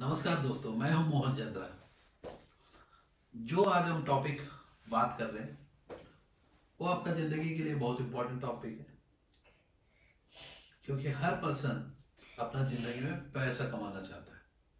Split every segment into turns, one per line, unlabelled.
नमस्कार दोस्तों, मैं हूं मोहनचंद्र। जो आज हम टॉपिक बात कर रहे हैं वो आपका जिंदगी के लिए बहुत इंपॉर्टेंट टॉपिक है, क्योंकि हर पर्सन अपना जिंदगी में पैसा कमाना चाहता है।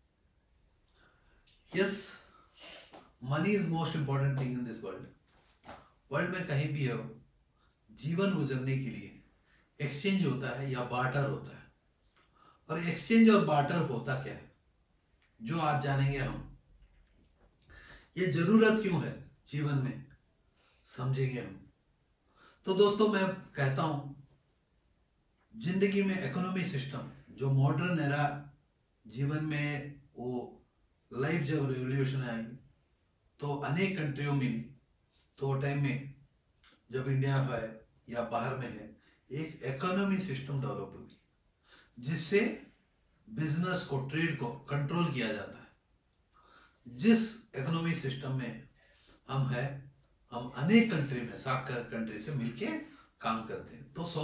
Yes, money is most important thing in this world. World में कहीं भी हो, जीवन गुजरने के लिए एक्सचेंज होता है या बार्टर होता है। और एक्सचेंज और बार्टर होता क्या है, जो आज जानेंगे हम। ये जरूरत क्यों है जीवन में, समझेंगे हम। तो दोस्तों, मैं कहता हूं, जिंदगी में इकोनॉमी सिस्टम जो मॉडर्न एरा जीवन में वो लाइफ जब रेवोल्यूशन आई तो अनेक कंट्रियों में, तो टाइम में जब इंडिया है या बाहर में है, एक इकोनॉमी सिस्टम डेवलप होगी जिससे बिजनेस को, ट्रेड को कंट्रोल किया जाता है। जिस इकोनॉमी सिस्टम में हम है, हम अनेक कंट्री में, 7 कंट्री से मिलके काम करते हैं। तो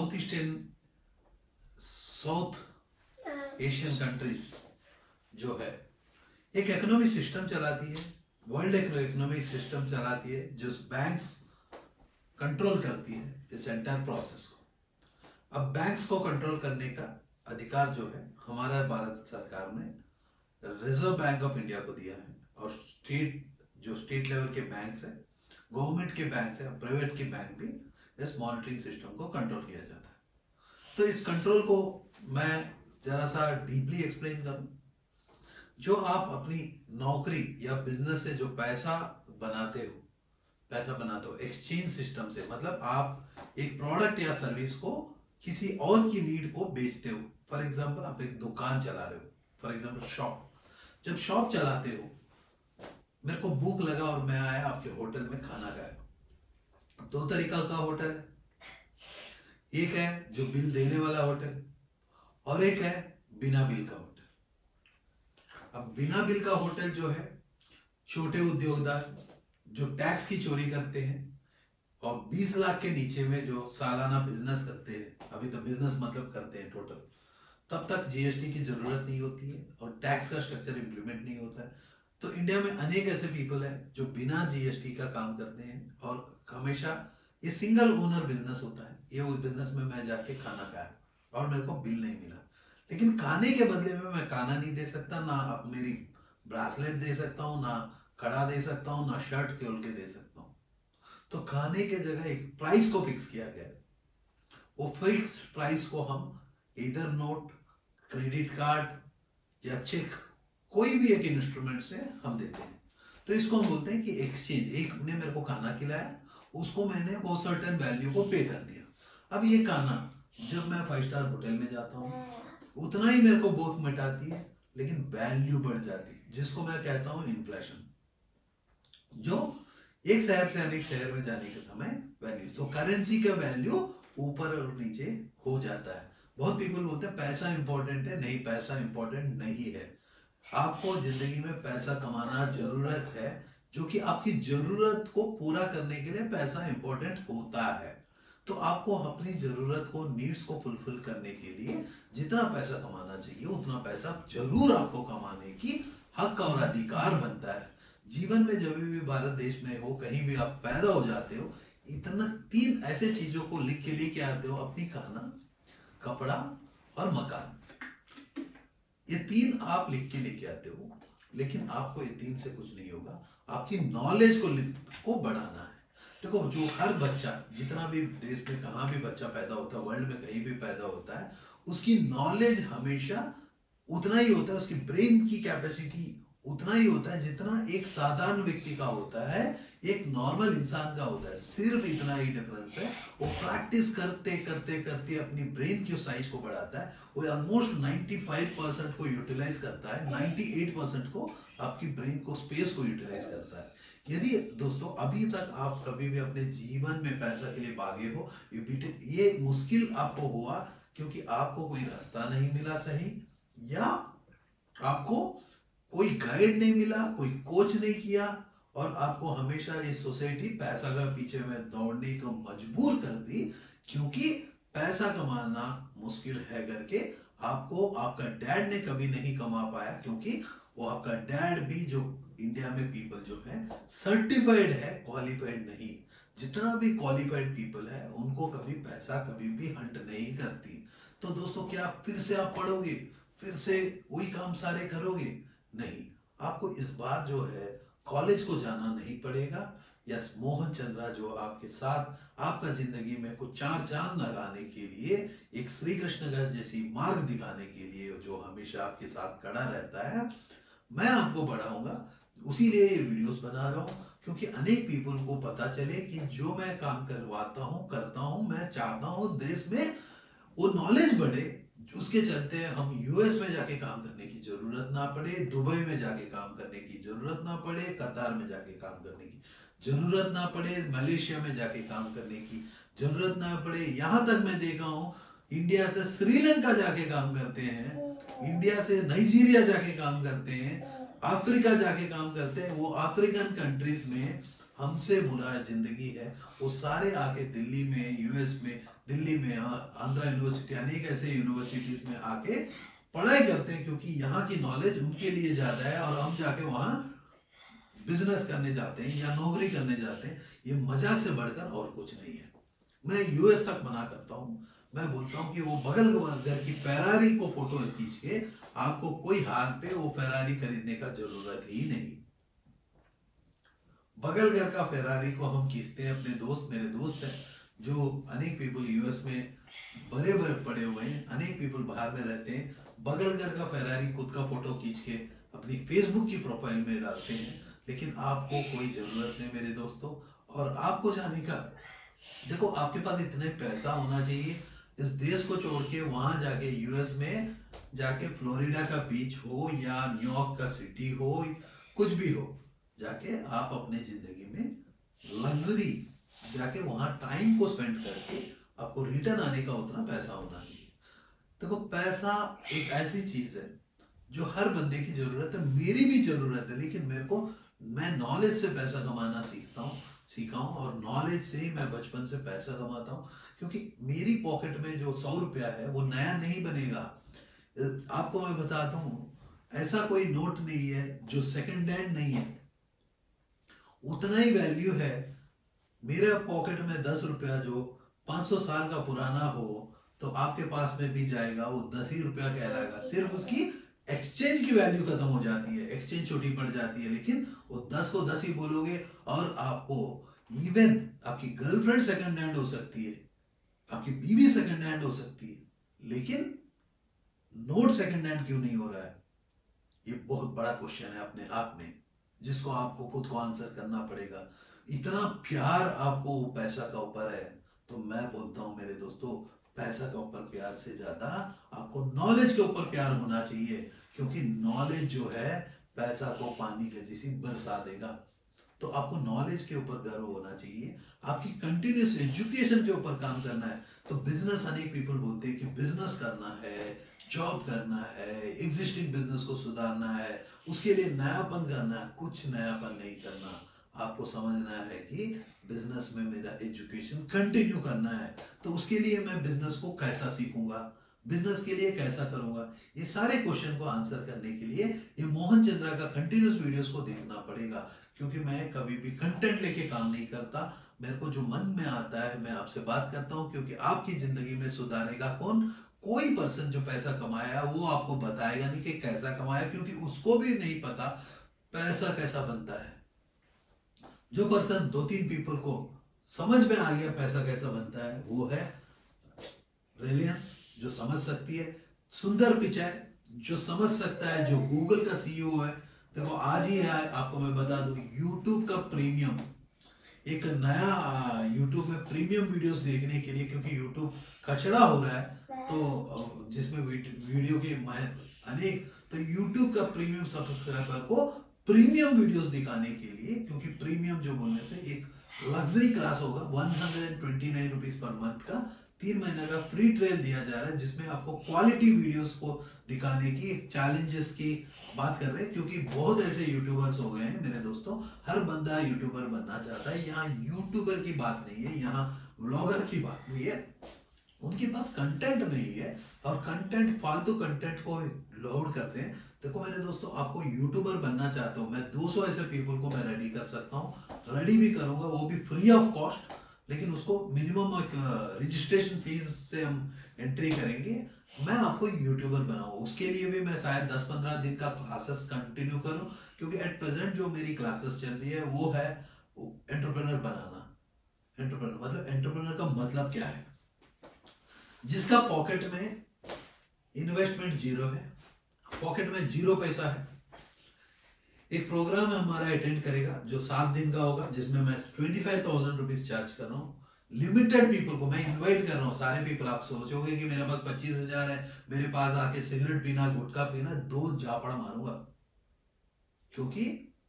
साउथ एशियन कंट्रीज जो है एक इकोनॉमिक सिस्टम चलाती है, वर्ल्ड इकोनॉमिक सिस्टम चलाती है, जो बैंक्स कंट्रोल करती है इस एंटायर प्रोसेस को। अब बैंक्स को कंट्रोल करने का अधिकार जो है हमारा भारत सरकार ने रिजर्व बैंक ऑफ इंडिया को दिया है। और स्टेट लेवल के बैंक्स है, गवर्नमेंट के बैंक्स है, प्राइवेट के बैंक भी इस मॉनिटरिंग सिस्टम को कंट्रोल किया जाता है। तो इस कंट्रोल को मैं जरा सा डीपली एक्सप्लेन करूं। जो आप अपनी नौकरी या बिजनेस से जो पैसा बनाते हो एक्सचेंज सिस्टम से, मतलब आप एक प्रोडक्ट या सर्विस को किसी और की नीड को बेचते हो। फॉर एग्जांपल, आप एक दुकान चला रहे हो, फॉर एग्जांपल शॉप। जब शॉप चलाते हो, मेरे को भूख लगा और मैं आया आपके होटल में खाना खाया। 2 तरीका का होटल है, एक है जो बिल देने वाला होटल और एक है बिना बिल का होटल। अब बिना बिल का होटल जो है, छोटे उद्योगदार जो टैक्स की चोरी करते हैं और 20 लाख के नीचे में जो सालाना बिजनेस करते हैं, अभी तो बिजनेस मतलब करते हैं टोटल, तब तक जीएसटी की जरूरत नहीं होती है और टैक्स का स्ट्रक्चर इंप्लीमेंट नहीं होता है। तो इंडिया में अनेक ऐसे पीपल हैं जो बिना जीएसटी का काम करते हैं और हमेशा ये सिंगल ओनर बिजनेस होता है। ये उस बिजनेस में मैं जाके खाना खाया और मेरे को बिल नहीं मिला, लेकिन खाने के बदले में मैं खाना नहीं दे सकता, ना अब मेरी ब्रासलेट दे सकता हूँ, ना कड़ा दे सकता हूँ, ना शर्ट खोल के दे सकता हूँ। तो खाने के जगह एक प्राइस को फिक्स किया गया है। वो फिक्स प्राइस को हम इधर नोट, क्रेडिट कार्ड या चेक, कोई भी एक इंस्ट्रूमेंट से हम देते हैं। तो इसको हम बोलते हैं कि एक्सचेंज। एक ने मेरे को खाना खिलाया, उसको मैंने वो सर्टेन वैल्यू को पे कर दिया। अब ये खाना जब मैं 5 स्टार होटल में जाता हूँ, उतना ही मेरे को भूख मिटाती है, लेकिन वैल्यू बढ़ जाती है, जिसको मैं कहता हूँ इन्फ्लेशन। जो एक शहर से अनेक शहर में जाने के समय वैल्यू, तो करेंसी का वैल्यू ऊपर और नीचे हो जाता है। बहुत पीपल बोलते हैं पैसा इंपॉर्टेंट है। नहीं, पैसा इंपॉर्टेंट नहीं है। आपको जिंदगी में पैसा कमाना जरूरत है, जो कि आपकी जरूरत को पूरा करने के लिए पैसा इंपॉर्टेंट होता है। तो आपको अपनी जरूरत को, नीड्स को फुलफिल करने के लिए जितना पैसा कमाना चाहिए उतना पैसा जरूर आपको कमाने की हक और अधिकार बनता है। जीवन में जब भी भारत देश में हो, कहीं भी आप पैदा हो जाते हो, इतना 3 ऐसे चीजों को लिख के लेके आते हो, अपनी खाना, कपड़ा और मकान। ये 3 आप लिख के लेके आते हो, लेकिन आपको ये 3 से कुछ नहीं होगा। आपकी नॉलेज को बढ़ाना है। देखो, जो हर बच्चा, जितना भी देश में कहाँ भी बच्चा पैदा होता है, वर्ल्ड में कहीं भी पैदा होता है, उसकी नॉलेज हमेशा उतना ही होता है, उसकी ब्रेन की कैपेसिटी उतना ही होता है जितना एक साधारण व्यक्ति का होता है, एक नॉर्मल इंसान का होता है। सिर्फ इतना ही डिफरेंस है। वो प्रैक्टिस करते करते करते अपनी ब्रेन की साइज को बढ़ाता है। वो ऑलमोस्ट 95% को यूटिलाइज करता है, 98% को आपकी ब्रेन को, स्पेस को यूटिलाइज करता है। यदि दोस्तों अभी तक आप कभी भी अपने जीवन में पैसा के लिए भागे हो, ये मुश्किल आपको हुआ क्योंकि आपको कोई रास्ता नहीं मिला सही, या आपको कोई गाइड नहीं मिला, कोई कोच नहीं किया, और आपको हमेशा इस सोसाइटी पैसा का पीछे में दौड़ने को मजबूर कर दी, क्योंकि पैसा कमाना मुश्किल है करके आपको आपका डैड ने कभी नहीं कमा पाया, क्योंकि वो आपका डैड भी, जो इंडिया में पीपल जो है सर्टिफाइड है, क्वालिफाइड नहीं। जितना भी क्वालिफाइड पीपल है उनको कभी पैसा कभी भी हंट नहीं करती। तो दोस्तों क्या फिर से आप पढ़ोगे, फिर से वही काम सारे करोगे? नहीं, आपको इस बार जो है कॉलेज को जाना नहीं पड़ेगा। यस, मोहन चंद्रा जो आपके साथ आपका जिंदगी में कुछ चार चांद लगाने के लिए, एक श्री कृष्ण का जैसी मार्ग दिखाने के लिए, जो हमेशा आपके साथ खड़ा रहता है, मैं आपको बढ़ाऊंगा। उसी लिए ये वीडियोस बना रहा हूँ, क्योंकि अनेक पीपल को पता चले कि जो मैं काम करवाता हूँ, करता हूँ, मैं चाहता हूँ देश में वो नॉलेज बढ़े। उसके चलते हम यूएस में जाके काम करने की जरूरत ना पड़े, दुबई में जाके काम करने की जरूरत ना पड़े, कतार में जाके काम करने की जरूरत ना पड़े, मलेशिया में जाके काम करने की जरूरत ना पड़े। यहाँ तक मैं देखा हूँ इंडिया से श्रीलंका जाके काम करते हैं, इंडिया से नाइजीरिया जाके काम करते हैं, अफ्रीका जाके काम करते हैं। वो अफ्रीकन कंट्रीज में हमसे बुरा जिंदगी है, वो सारे आके दिल्ली में, यूएस में, दिल्ली में, आंध्रा यूनिवर्सिटी, अनेक ऐसे यूनिवर्सिटीज में आके पढ़ाई करते हैं, क्योंकि यहाँ की नॉलेज उनके लिए ज्यादा है और हम जाके वहाँ बिजनेस करने जाते हैं या नौकरी करने जाते हैं। ये मजाक से बढ़कर और कुछ नहीं है। मैं यूएस तक मना करता हूँ। मैं बोलता हूँ कि वो बगल घर की फेरारी को फोटो खींच के आपको कोई हाल पे वो फेरारी खरीदने का जरूरत ही नहीं। बगल घर का फेरारी को हम खींचते हैं। अपने दोस्त, मेरे दोस्त हैं जो अनेक पीपल यूएस में बड़े बड़े पड़े हुए हैं, अनेक पीपल बाहर में रहते हैं, बगल घर का फेरारी खुद का फोटो खींच के अपनी फेसबुक की प्रोफाइल में डालते हैं। लेकिन आपको कोई जरूरत नहीं मेरे दोस्तों, और आपको जाने का, देखो आपके पास इतने पैसा होना चाहिए इस देश को छोड़ के वहां जाके यूएस में जाके फ्लोरिडा का बीच हो या न्यूयॉर्क का सिटी हो, कुछ भी हो, जाके आप अपने जिंदगी में लग्जरी जाके वहां टाइम को स्पेंड करके आपको रिटर्न आने का उतना पैसा होना चाहिए। देखो पैसा एक ऐसी चीज है जो हर बंदे की जरूरत है, मेरी भी जरूरत है, लेकिन मैं नॉलेज से पैसा कमाना सीखा हूँ और नॉलेज से ही मैं बचपन से पैसा कमाता हूँ। क्योंकि मेरी पॉकेट में जो 100 रुपया है वो नया नहीं बनेगा। आपको मैं बताता हूँ, ऐसा कोई नोट नहीं है जो सेकंड हैंड नहीं है, उतना ही वैल्यू है। मेरे पॉकेट में 10 रुपया जो 500 साल का पुराना हो तो आपके पास में भी जाएगा, वो 10 ही रुपया कहलाएगा। सिर्फ उसकी एक्सचेंज की वैल्यू खत्म हो जाती है, एक्सचेंज छोटी पड़ जाती है, लेकिन वो 10 को 10 ही बोलोगे। और आपको इवन आपकी गर्लफ्रेंड सेकंड हैंड हो सकती है, आपकी बीवी सेकंड हैंड हो सकती है, लेकिन नोट सेकंड हैंड क्यों नहीं हो रहा है? ये बहुत बड़ा क्वेश्चन है अपने आप में, जिसको आपको खुद को आंसर करना पड़ेगा। इतना प्यार आपको पैसा का ऊपर है, तो मैं बोलता हूं मेरे दोस्तों, पैसा के ऊपर प्यार से ज्यादा आपको नॉलेज के ऊपर प्यार होना चाहिए, क्योंकि नॉलेज जो है पैसा को पानी के जैसी बरसा देगा। तो आपको नॉलेज के ऊपर गर्व होना चाहिए, आपकी कंटिन्यूस एजुकेशन के ऊपर काम करना है। तो बिजनेस, अनेक पीपल बोलते हैं कि बिजनेस करना है, जॉब करना है, एग्जिस्टिंग बिजनेस को सुधारना है, उसके लिए नयापन करना है। कुछ नयापन नहीं करना, आपको समझना है कि बिजनेस में मेरा एजुकेशन कंटिन्यू करना है। तो उसके लिए मैं बिजनेस को कैसा सीखूंगा, बिजनेस के लिए कैसा करूंगा, ये सारे क्वेश्चन को आंसर करने के लिए ये मोहन चंद्रा का कंटिन्यूस वीडियोस को देखना पड़ेगा। क्योंकि मैं कभी भी कंटेंट लेके काम नहीं करता, मेरे को जो मन में आता है मैं आपसे बात करता हूँ। क्योंकि आपकी जिंदगी में सुधारेगा कौन? कोई पर्सन जो पैसा कमाया वो आपको बताएगा नहीं कि कैसा कमाया, क्योंकि उसको भी नहीं पता पैसा कैसा बनता है। जो पर्सन 2-3 पीपल को समझ में आ गया पैसा कैसा बनता है, वो है रिलायंस, जो समझ सकती है। सुंदर पिचाई जो समझ सकता है, जो गूगल का सीईओ है। देखो आज ही है, आपको मैं बता दूं, यूट्यूब का प्रीमियम, एक नया यूट्यूब में प्रीमियम वीडियोस देखने के लिए, क्योंकि यूट्यूब कचड़ा हो रहा है, तो जिसमें वीडियो के अनेक, तो यूट्यूब का प्रीमियम सब्सक्राइबर को प्रीमियम वीडियोस दिखाने के लिए, क्योंकि प्रीमियम जो बोलने से एक लग्जरी क्लास होगा, 129 रुपीज पर मंथ का 3 महीने का फ्री ट्रायल दिया जा रहा है, जिसमें आपको क्वालिटी वीडियोस को दिखाने की, चैलेंजेस की बात कर रहे हैं। क्योंकि बहुत ऐसे यूट्यूबर्स हो गए हैं मेरे दोस्तों, हर बंदा यूट्यूबर बनना चाहता है। यहाँ यूट्यूबर की बात नहीं है, यहाँ व्लॉगर की बात नहीं है। उनके पास कंटेंट नहीं है, और कंटेंट, फालतू कंटेंट को लोड करते हैं। देखो मेरे दोस्तों, आपको यूट्यूबर बनना चाहते हो, मैं 200 ऐसे पीपल को मैं रेडी कर सकता हूँ, रेडी भी करूंगा, वो भी फ्री ऑफ कॉस्ट। लेकिन उसको मिनिमम एक रजिस्ट्रेशन फीस से हम एंट्री करेंगे, मैं आपको यूट्यूबर बनाऊँ। उसके लिए भी मैं शायद 10-15 दिन का क्लासेस कंटिन्यू करूँ, क्योंकि एट प्रेजेंट जो मेरी क्लासेस चल रही है वो है एंटरप्रेन्योर बनाना। एंटरप्रेन्योर का मतलब क्या है? जिसका पॉकेट में इन्वेस्टमेंट जीरो है, पॉकेट में जीरो पैसा है। एक प्रोग्राम हमारा अटेंड करेगा जो 7 दिन का होगा, जिसमें मैं 25,000 रुपीज चार्ज कर रहा हूँ। लिमिटेड पीपल को मैं इनवाइट कर रहा हूँ, सारे पीपल। आप सोचोगे कि मेरे पास 25,000 है, मेरे पास आके सिगरेट पीना, गुटखा पीना, 2 झापड़ मारूंगा, क्योंकि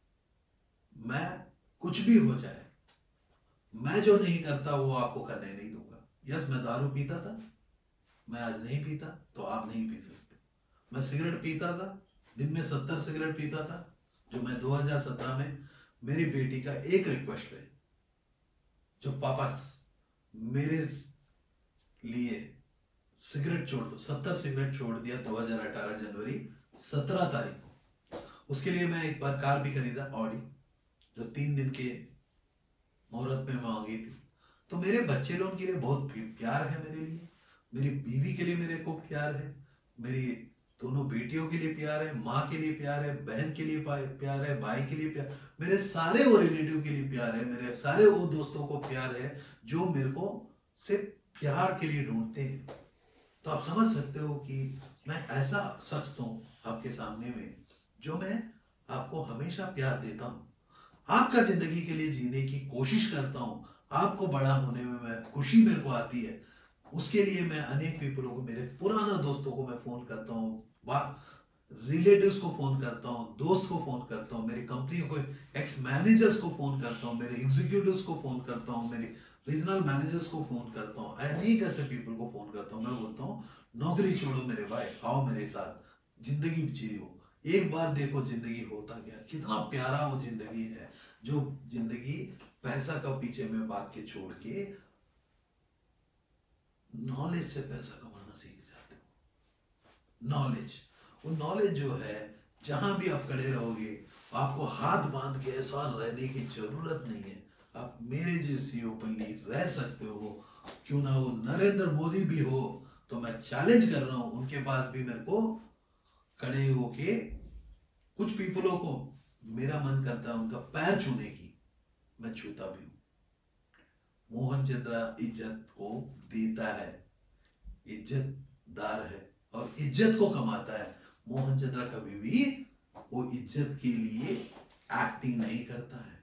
मैं कुछ भी हो जाए, मैं जो नहीं करता वो आपको करने नहीं दूंगा। यस, मैं दारू पीता था, मैं आज नहीं पीता, तो आप नहीं पी सकते। मैं सिगरेट पीता था, दिन में 70 सिगरेट पीता था, जो मैं 2017 में, मेरी बेटी का एक रिक्वेस्ट है, जो पापा मेरे लिए सिगरेट छोड़ दो, 70 सिगरेट छोड़ दिया 2018 जनवरी 17 तारीख को। उसके लिए मैं एक बार कार भी खरीदा, ऑडी, जो 3 दिन के मुहूर्त में मांगी थी। तो मेरे बच्चे लोगों के लिए बहुत प्यार है मेरे लिए, मेरी बीवी के लिए मेरे को प्यार है, मेरी दोनों बेटियों के लिए प्यार है, माँ के लिए प्यार है, बहन के लिए प्यार है, भाई के लिए प्यार, मेरे सारे वो रिलेटिव के लिए प्यार है, मेरे सारे वो दोस्तों को प्यार है जो मेरे को सिर्फ प्यार के लिए ढूंढते हैं। तो आप समझ सकते हो कि मैं ऐसा शख्स हूं आपके सामने में, जो मैं आपको हमेशा प्यार देता हूं, आपका जिंदगी के लिए जीने की कोशिश करता हूं, आपको बड़ा होने में मैं खुशी मेरे को आती है। उसके लिए मैं अनेक पीपलों को, मेरे पुराना दोस्तों को मैं फोन करता हूँ, रिलेटिव्स को फोन करता हूँ, दोस्त को फोन करता हूँ, मेरी कंपनी को एक्स मैनेजर्स को फोन करता हूँ, मेरे एग्जीक्यूटिव्स को फोन करता हूँ, मेरे रीजनल मैनेजर्स को फोन करता हूँ, अनेक ऐसे पीपल को फोन करता हूँ। मैं बोलता हूँ, नौकरी छोड़ो मेरे भाई, आओ मेरे साथ, जिंदगी जियो, एक बार देखो जिंदगी होता क्या, कितना प्यारा वो जिंदगी है, जो जिंदगी पैसा का पीछे में भाग के छोड़ के नॉलेज से पैसा कमाना सीख जाते हो। नॉलेज, वो नॉलेज जो है, जहां भी आप खड़े रहोगे, आपको हाथ बांध के ऐसा रहने की जरूरत नहीं है, आप मेरे जैसी ओपनली रह सकते हो। क्यों ना वो नरेंद्र मोदी भी हो, तो मैं चैलेंज कर रहा हूं, उनके पास भी मेरे को खड़े होके, कुछ पीपलों को मेरा मन करता है उनका पैर छूने की, मैं छूता भी हूं। मोहनचंद्रा इज्जत को देता है, इज्जतदार है और इज्जत को कमाता है। मोहनचंद्रा कभी भी वो इज्जत के लिए एक्टिंग नहीं करता है।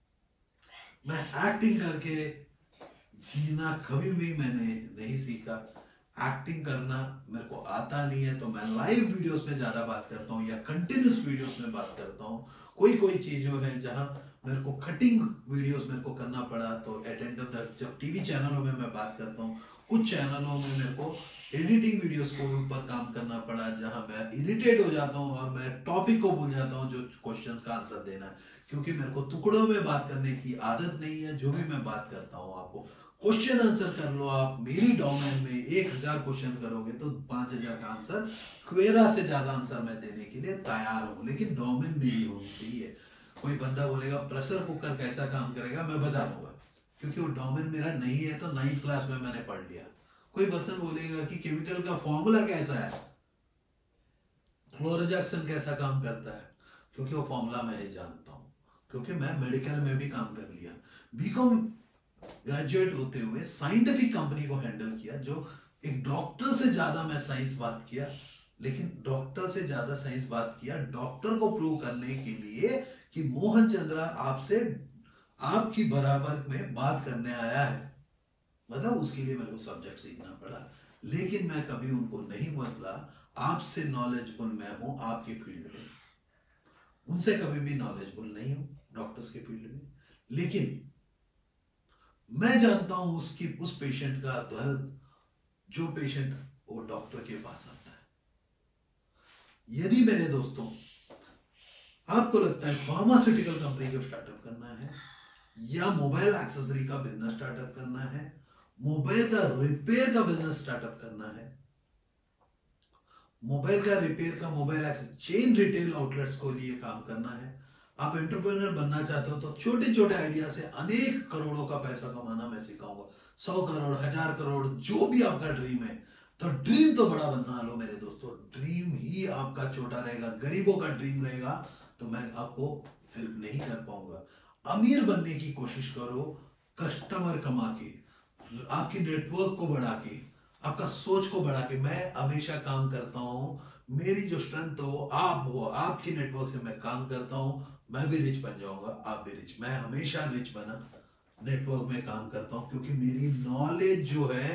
मैं एक्टिंग करके जीना कभी भी मैंने नहीं सीखा। एक्टिंग करना मेरे को आता नहीं है, तो मैं लाइव वीडियोस में ज्यादा बात करता हूँ या कंटिन्यूस वीडियोस में बात करता हूँ। कोई कोई चीजों है जहां मेरे को कटिंग वीडियोस मेरे को करना पड़ा, तो अटेंड जब टीवी चैनलों में मैं बात करता हूँ, कुछ चैनलों में मेरे को एडिटिंग वीडियोस को ऊपर काम करना पड़ा, जहां मैं इरिटेट हो जाता हूँ और मैं टॉपिक को भूल जाता हूँ जो क्वेश्चंस का आंसर देना है, क्योंकि मेरे को टुकड़ों में बात करने की आदत नहीं है। जो भी मैं बात करता हूँ, आपको क्वेश्चन आंसर कर लो, आप मेरी डोमेन में 1000 क्वेश्चन करोगे तो 5000 का आंसर, क्वेरा से ज्यादा आंसर मैं देने के लिए तैयार हूँ, लेकिन डोमेन मेरी होनी चाहिए। कोई बंदा बोलेगा प्रेशर कुकर कैसा काम करेगा, मैं बता दूंगा, क्योंकि वो डोमेन मेरा नहीं है, तो 9th क्लास में मैंने पढ़ लिया। कोई पर्सन बोलेगा कि केमिकल का फॉर्मूला कैसा है, क्लोरोजैक्सन कैसा काम करता है, क्योंकि वो फॉर्मूला मैं ही जानता हूँ, क्योंकि मैं मेडिकल में भी काम कर लिया। बीकॉम ग्रेजुएट होते हुए साइंटिफिक कंपनी को हैंडल किया, जो एक डॉक्टर से ज्यादा मैं साइंस बात किया, लेकिन डॉक्टर से ज्यादा साइंस बात किया डॉक्टर को प्रूव करने के लिए कि मोहनचंद्रा आपसे आपकी बराबर में बात करने आया है। मतलब उसके लिए मेरे को सब्जेक्ट सीखना पड़ा, लेकिन मैं कभी उनको नहीं बोला आपसे नॉलेजेबल मैं हूं आपके फील्ड में, उनसे कभी भी नॉलेजेबल नहीं हूं डॉक्टर्स के फील्ड में। लेकिन मैं जानता हूं उस पेशेंट का दर्द, जो पेशेंट वो डॉक्टर के पास आता है। यदि मेरे दोस्तों आपको लगता है फार्मास्यूटिकल कंपनी को स्टार्टअप करना है, या मोबाइल एक्सेसरी का बिजनेस स्टार्टअप करना है, मोबाइल का रिपेयर का बिजनेस स्टार्टअप करना है, मोबाइल का रिपेयर का, mobile access, chain retail outlets को लिए काम करना है। आप एंटरप्रेन्योर बनना चाहते हो तो छोटे छोटे आइडिया से अनेक करोड़ों का पैसा कमाना मैं सिखाऊंगा। 100 करोड़, 1000 करोड़, जो भी आपका ड्रीम है। तो ड्रीम तो बड़ा बनना लो मेरे दोस्तों, ड्रीम ही आपका छोटा रहेगा, गरीबों का ड्रीम रहेगा तो मैं आपको हेल्प नहीं कर पाऊंगा। अमीर बनने की कोशिश करो, कस्टमर कमा के, आपकी नेटवर्क को बढ़ा के, आपका सोच को बढ़ा के। मैं हमेशा काम करता हूँ, मेरी जो स्ट्रेंथ हो आप हो, आपकी नेटवर्क से मैं काम करता हूँ, मैं भी रिच बन जाऊंगा, आप भी रिच। मैं हमेशा रिच बना नेटवर्क में काम करता हूँ, क्योंकि मेरी नॉलेज जो है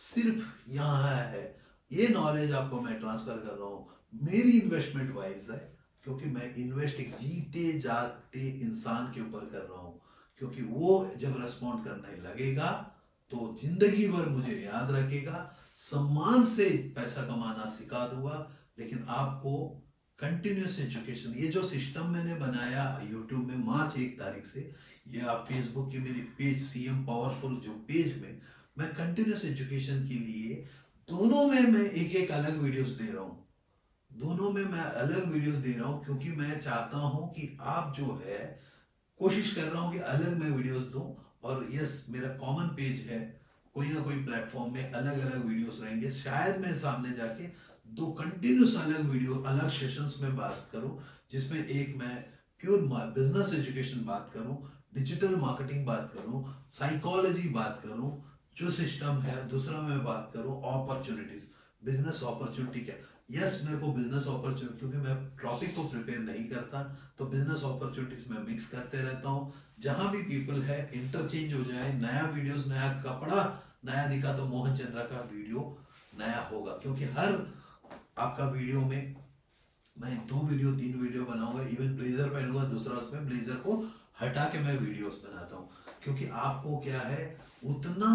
सिर्फ यहाँ है। ये नॉलेज आपको मैं ट्रांसफर कर रहा हूँ, मेरी इन्वेस्टमेंट वाइज है, क्योंकि मैं इन्वेस्ट एक जीते जागते इंसान के ऊपर कर रहा हूँ। क्योंकि वो जब रेस्पॉन्ड करने लगेगा तो जिंदगी भर मुझे याद रखेगा, सम्मान से पैसा कमाना सिखा दूंगा। लेकिन आपको कंटिन्यूस एजुकेशन, ये जो सिस्टम मैंने बनाया यूट्यूब में मार्च 1 तारीख से, ये आप फेसबुक की मेरी पेज सीएम पावरफुल जो पेज में मैं कंटिन्यूस एजुकेशन के लिए दोनों में मैं एक एक अलग वीडियोस दे रहा हूँ, दोनों में मैं अलग वीडियोस दे रहा हूँ, क्योंकि मैं चाहता हूँ कि आप जो है, कोशिश कर रहा हूँ कि अलग मैं वीडियोस दूं। और यस, मेरा कॉमन पेज है, कोई ना कोई प्लेटफॉर्म में अलग अलग वीडियोस रहेंगे। शायद मैं सामने जाके 2 कंटिन्यूस अलग वीडियो, अलग सेशंस में बात करूं, जिसमें एक मैं प्योर बिजनेस एजुकेशन बात करूं, डिजिटल मार्केटिंग बात करूं, साइकोलॉजी बात करूं, जो सिस्टम है। दूसरा मैं बात करूं अपॉर्चुनिटीज, बिजनेस अपॉर्चुनिटी क्या। यस, मेरे को बिजनेस अपॉर्चुनिटी, क्योंकि मैं टॉपिक को प्रिपेयर नहीं करता तो बिजनेस अपॉर्चुनिटीज में मिक्स करते रहता हूँ। जहां भी पीपल है इंटरचेंज हो जाए, नया वीडियोस, नया कपड़ा नया दिखा तो मोहन चंद्रा का वीडियो नया होगा। क्योंकि हर आपका वीडियो में मैं 2 वीडियो 3 वीडियो बनाऊंगा। इवन ब्लेजर पहनूंगा, दूसरा उसमें ब्लेजर को हटा के मैं वीडियोस बनाता हूँ, क्योंकि आपको क्या है, उतना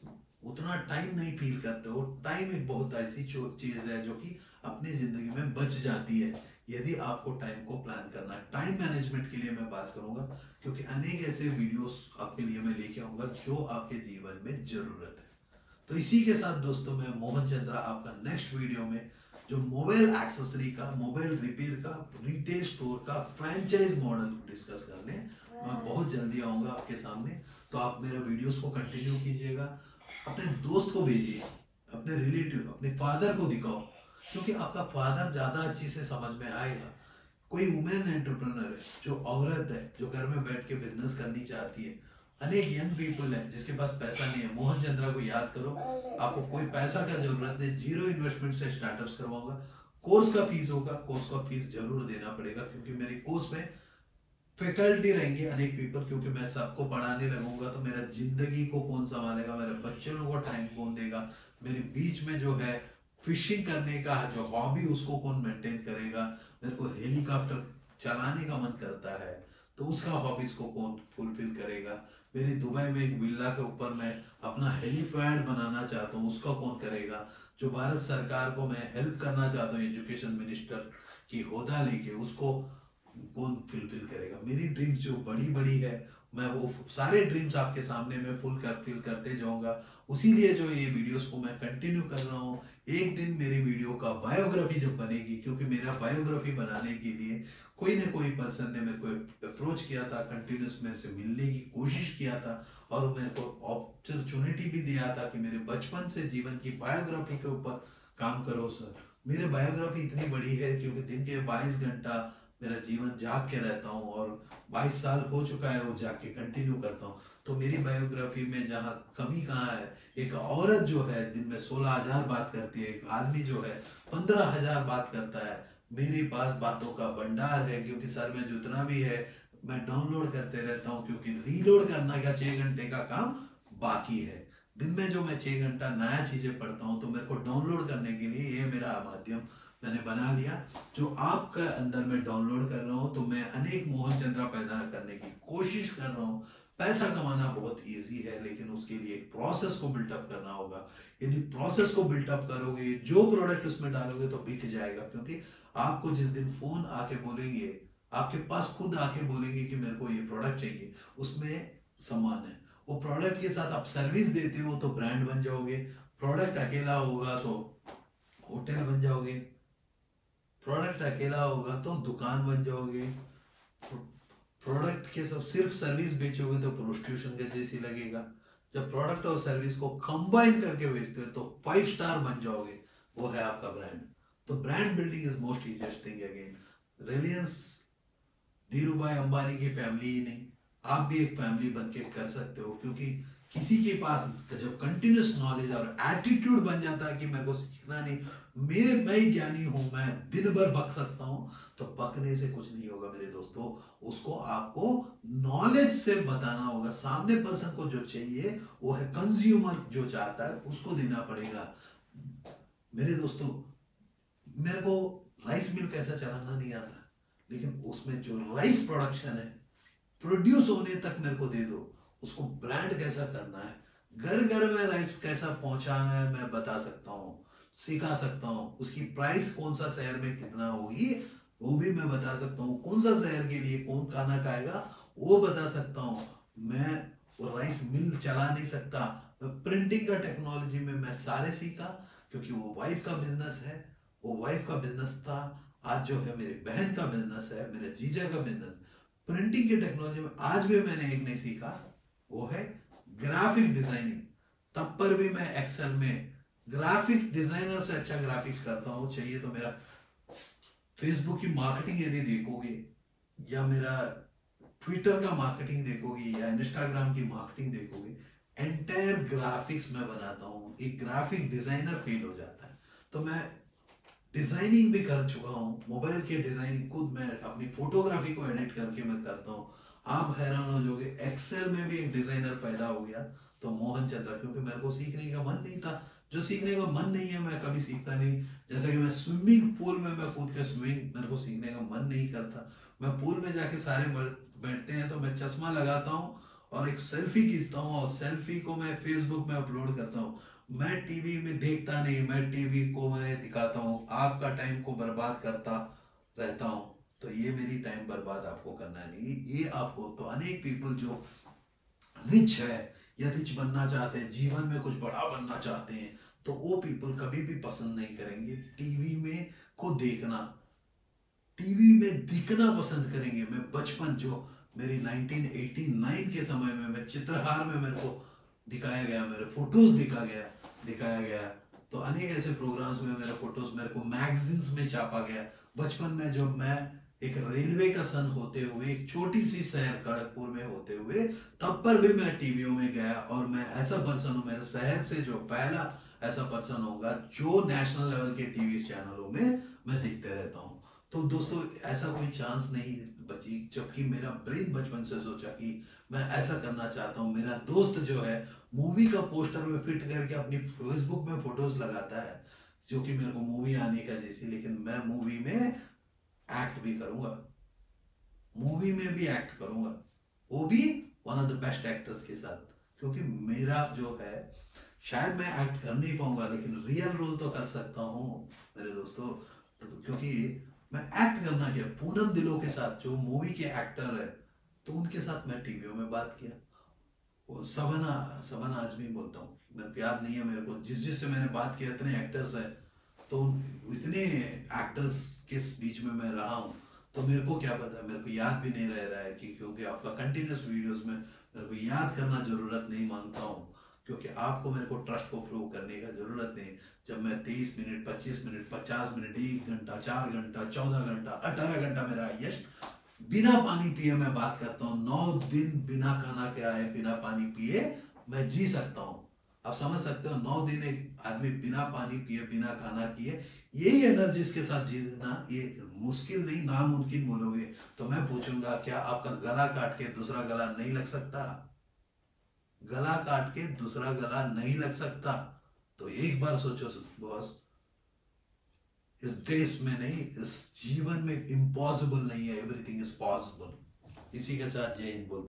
उतना टाइम नहीं फील करते हो। टाइम एक बहुत ऐसी चीज है जो कि अपनी जिंदगी में बच जाती है, यदि आपको टाइम को प्लान करना है। टाइम मैनेजमेंट के लिए मैं बात करूंगा, क्योंकि अनेक ऐसे वीडियोस आपके लिए मैं लेके आऊंगा जो आपके जीवन में जरूरत है। तो इसी के साथ दोस्तों, मैं मोहन चंद्रा आपका नेक्स्ट वीडियो में जो मोबाइल एक्सेसरी का, मोबाइल रिपेयर का, रिटेल स्टोर का फ्रेंचाइज मॉडल डिस्कस करने मैं बहुत जल्दी आऊंगा आपके सामने। तो आप मेरे वीडियोस को कंटिन्यू कीजिएगा, अपने दोस्त को भेजिए, अपने रिलेटिव, अपने फादर को दिखाओ, क्योंकि आपका फादर ज्यादा अच्छी से समझ में आएगा। कोई वुमेन एंटरप्रेन्योर है, जो औरत है, जो घर में बैठ के बिजनेस करनी चाहती है। अनेक यंग पीपल है जिसके पास पैसा नहीं है, मोहन चंद्रा को याद करो, आपको कोई पैसा का जरूरत नहीं, 0 इन्वेस्टमेंट से स्टार्टअप्स करवाऊंगा। कोर्स का फीस होगा, कोर्स का फीस जरूर देना पड़ेगा, क्योंकि मेरे कोर्स में फैकल्टी रहेंगे अनेक पीपल, क्योंकि मैं सबको पढ़ाने लगूंगा तो मेरा जिंदगी को कौन संभालेगा, मेरे बच्चों को टाइम कौन देगा, मेरे बीच में जो है फिशिंग करने का जो हॉबी उसको कौन मेंटेन करेगा, मेरे को हेलीकॉप्टर चलाने का मन करता है तो उसका हॉबीज को कौन फुलफिल करेगा, मेरी दुबई में एक विला के ऊपर मैं अपना हेलीपैड बनाना चाहता हूँ, उसका कौन करेगा, जो भारत सरकार को मैं हेल्प करना चाहता हूँ एजुकेशन मिनिस्टर की होदा लेके, उसको कौन फुलफिल करेगा। मेरी ड्रीम्स जो बड़ी बड़ी है, मैं वो सारे ड्रीम्स आपके सामने में फुलफिल करते जाऊंगा। उसीलिए जो ये वीडियोस को मैं कंटिन्यू कर रहा हूँ। एक दिन मेरी वीडियो का बायोग्राफी जब बनेगी, क्योंकि मेरा बायोग्राफी बनाने के लिए कोई ना कोई पर्सन ने मेरे को अप्रोच किया था, कंटिन्यूस मेरे से मिलने की कोशिश किया था, और मेरे को अपॉर्चुनिटी भी दिया था कि मेरे बचपन से जीवन की बायोग्राफी के ऊपर काम करो सर। मेरी बायोग्राफी इतनी बड़ी है क्योंकि दिन के 22 घंटा मेरा जीवन जाग के रहता हूँ, और 22 साल हो चुका है वो जाग के कंटिन्यू करता हूँ। तो मेरी बायोग्राफी में जहाँ कमी कहाँ है, एक औरत जो है दिन में 16,000 बात करती है, एक आदमी जो है 15,000 बात करता है। मेरे पास बातों का भंडार है, क्योंकि सर में जितना भी है मैं डाउनलोड करते रहता हूँ, क्योंकि रीलोड करना का 6 घंटे का काम बाकी है। दिन में जो मैं 6 घंटा नया चीजें पढ़ता हूँ, तो मेरे को डाउनलोड करने के लिए ये मेरा माध्यम मैंने बना लिया, जो आपका अंदर में डाउनलोड कर रहा हूँ। तो मैं अनेक मोहन चंद्रा पैदा करने की कोशिश कर रहा हूँ। पैसा कमाना बहुत इजी है, लेकिन उसके लिए एक प्रोसेस को बिल्टअप करना होगा। यदि प्रोसेस को बिल्टअप करोगे, जो प्रोडक्ट उसमें डालोगे तो बिक जाएगा, क्योंकि आपको जिस दिन फोन आके बोलेंगे, आपके पास खुद आके बोलेंगे कि मेरे को ये प्रोडक्ट चाहिए, उसमें सामान है, वो प्रोडक्ट के साथ आप सर्विस देते हो तो ब्रांड बन जाओगे। प्रोडक्ट अकेला होगा तो होटल बन जाओगे, प्रोडक्ट अकेला होगा तो दुकान बन जाओगे, प्रोडक्ट के सब सिर्फ सर्विस बेचोगे तो प्रोस्टिट्यूशन का जैसी लगेगा। जब प्रोडक्ट और सर्विस को कंबाइन करके बेचते हो तो 5 स्टार बन जाओगे, वो है आपका ब्रांड। तो brand building is most easiest thing. Again Reliance Dhirubhai Ambani की फैमिली ही नहीं, आप भी एक फैमिली बन के कर सकते हो, क्योंकि किसी के पास जब कंटिन्यूस नॉलेज और एटीट्यूड बन जाता है कि मेरे को सीखना नहीं, मैं ही ज्ञानी हूं, मैं दिन भर बक सकता हूं, तो बकने से कुछ नहीं होगा मेरे दोस्तों। उसको आपको नॉलेज से बताना होगा। सामने पर्सन को जो चाहिए वो है कंज्यूमर, जो चाहता है उसको देना पड़ेगा। मेरे दोस्तों, मेरे को राइस मिल कैसा चलाना नहीं आता, लेकिन उसमें जो राइस प्रोडक्शन है, प्रोड्यूस होने तक मेरे को दे दो। उसको ब्रांड कैसा करना है, घर घर में राइस कैसा पहुंचाना है, मैं बता सकता हूँ, सिखा सकता हूँ। उसकी प्राइस कौन सा शहर में कितना होगी वो भी मैं बता सकता हूँ। कौन सा शहर के लिए कौन खाना खाएगा वो बता सकता हूँ। मैं वो राइस मिल चला नहीं सकता। प्रिंटिंग का टेक्नोलॉजी में मैं सारे सीखा, क्योंकि वो वाइफ का बिजनेस है, वो वाइफ का बिजनेस था। आज जो है मेरी बहन का बिजनेस है, मेरे जीजा का बिजनेस। प्रिंटिंग की टेक्नोलॉजी में आज भी मैंने एक नहीं सीखा, वो है ग्राफिक डिजाइनिंग। तब पर भी मैं एक्सेल में ग्राफिक डिजाइनर से अच्छा ग्राफिक्स करता हूँ। चाहिए तो मेरा फेसबुक की मार्केटिंग यदि देखोगे, या मेरा ट्विटर का मार्केटिंग देखोगे, या इंस्टाग्राम की मार्केटिंग देखोगे, एंटायर ग्राफिक्स में बनाता हूँ। एक ग्राफिक डिजाइनर फेल हो जाता है। तो मैं डिजाइनिंग भी कर चुका हूँ, मोबाइल के डिजाइनिंग खुद मैं अपनी फोटोग्राफी को एडिट करके मैं करता हूँ। आप हैरान हो जाओगे, एक्सेल में भी एक डिजाइनर पैदा हो गया। तो मोहन चंद्रा, क्योंकि मेरे को सीखने का मन नहीं था। जो सीखने का मन नहीं है मैं कभी सीखता नहीं। जैसे कि मैं स्विमिंग पूल में मैं कूद के स्विमिंग, मेरे को सीखने का मन नहीं करता। मैं पूल में जाके सारे बैठते हैं तो मैं चश्मा लगाता हूँ और एक सेल्फी खींचता हूँ, और सेल्फी को मैं फेसबुक में अपलोड करता हूँ। मैं टीवी में देखता नहीं, मैं टीवी को मैं दिखाता हूँ, आपका टाइम को बर्बाद करता रहता हूँ। तो ये मेरी टाइम बर्बाद आपको करना नहीं। ये आपको तो अनेक पीपल जो रिच है या रिच बनना चाहते हैं, जीवन में कुछ बड़ा बनना चाहते हैं, तो वो पीपल कभी भी पसंद नहीं करेंगे टीवी में को देखना, टीवी में दिखना पसंद करेंगे। मैं बचपन जो मेरी 1989 के समय में मैं चित्रहार में मेरे को दिखाया गया, मेरे फोटोज दिखाया गया। तो अनेक ऐसे प्रोग्राम्स में मेरे फोटोज मेरे को मैगजीन्स में छापा गया। बचपन में जब मैं एक रेलवे का सन होते हुए, एक छोटी सी शहर खड़गपुर में होते हुए, तब पर भी मैं टीवियों में गया, और मैं ऐसा पर्सन हूँ, मेरे शहर से जो पहला ऐसा पर्सन होगा जो नेशनल लेवल के टीवी चैनलों में मैं दिखते रहता हूँ। तो दोस्तों, ऐसा कोई चांस नहीं बची, जबकि मेरा ब्रेन बचपन से सोचा कि मैं ऐसा करना चाहता हूँ। मेरा दोस्त जो है मूवी का पोस्टर में फिट करके अपनी फेसबुक में फोटोज लगाता है, जो कि मेरे को मूवी आने का जैसी, लेकिन मैं मूवी में एक्ट भी करूंगा, मूवी में भी एक्ट करूंगा, वो भी one of the best actors के साथ। क्योंकि मेरा जो है, शायद मैं एक्ट कर नहीं पाऊंगा, लेकिन रियल रोल तो कर सकता हूँ मेरे दोस्तों। क्योंकि मैं एक्ट करना क्या, पूनम दिलो के साथ जो मूवी के एक्टर है, तो उनके साथ मैं टीवियों में बात किया। वो सबना सबना आजमी बोलता हूँ, मेरे को याद नहीं है, मेरे को जिससे मैंने बात किया इतने एक्टर्स है, तो इतने एक्टर्स के बीच में मैं रहा हूँ। तो मेरे को क्या पता, मेरे को याद भी नहीं रह रहा है कि, क्योंकि आपका कंटिन्यूस वीडियोस में मेरे को याद करना जरूरत नहीं मांगता हूँ, क्योंकि आपको मेरे को ट्रस्ट को प्रूव करने का जरूरत नहीं। जब मैं 23 मिनट 25 मिनट 50 मिनट 1 घंटा 4 घंटा 14 घंटा 18 घंटा मेरा यश बिना पानी पिए मैं बात करता हूँ। 9 दिन बिना खाना खाए बिना पानी पिए मैं जी सकता हूँ। आप समझ सकते हो, 9 दिन एक आदमी बिना पानी पिए बिना खाना किए, यही एनर्जी के साथ जीना ये मुश्किल नहीं, नामुमकिन बोलोगे तो मैं पूछूंगा, क्या आपका गला काट के दूसरा गला नहीं लग सकता? गला काट के दूसरा गला नहीं लग सकता। तो एक बार सोचो बॉस, इस देश में नहीं, इस जीवन में इम्पॉसिबल नहीं है, एवरीथिंग इज पॉसिबल। इसी के साथ जय हिंद बोल।